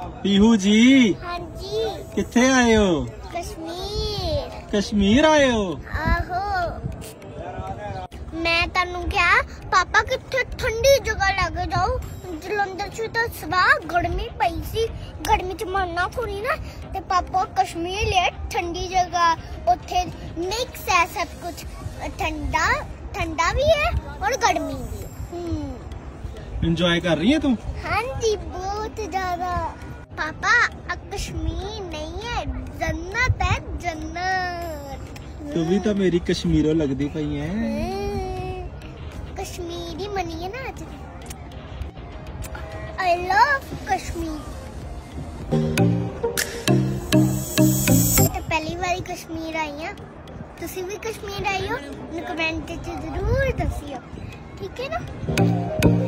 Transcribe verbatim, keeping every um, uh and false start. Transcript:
पीहू जी। हाँ जी। किथे आए हो? कश्मीर। कश्मीर आए हो? आहो। मैं तनु क्या पापा कितने ठंडी जगह लगे जाओ। जलंधर च तो सवा गर्मी पई सी, गर्मी च मरना थोड़ी ना, ते पापा कश्मीर ले ठंडी जगह। उथे मिक्स है सब कुछ, ठंडा ठंडा भी है और गर्मी भी। एंजॉय कर रही है तुम? हाँ जी बहुत ज्यादा। पापा अब कश्मीर नहीं है, जन्नत है, जन्नत। तू भी तो मेरी कश्मीरों लगती पई है। कश्मीरी मनी है ना आज। I love Kashmir. तो पहली बार कश्मीर आई है, तुसी भी कश्मीर आई हो, कमेंट च जरूर दसियो, ठीक है ना।